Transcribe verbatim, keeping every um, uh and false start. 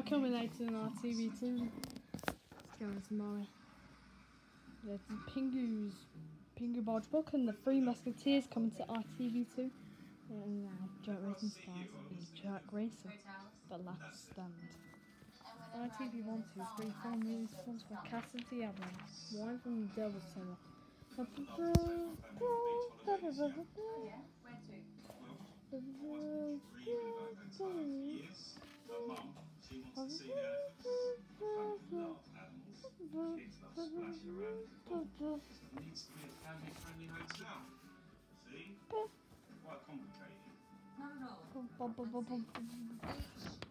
coming later on I T V two. Let's go with my the Pingu's Pingu Barge Book and the Three Musketeers coming to I T V two. And now Jack Rayson stars is Jack Rayson, The Last Stand. I T V one, two, three, four movies sponsored by Cassidy Abraham. Wine from the Devil's Cellar. She wants to see the elephants. Love animals. Kids love splashing around with balls. It needs to be a family-friendly hotel. See? Quite complicated. Not at all.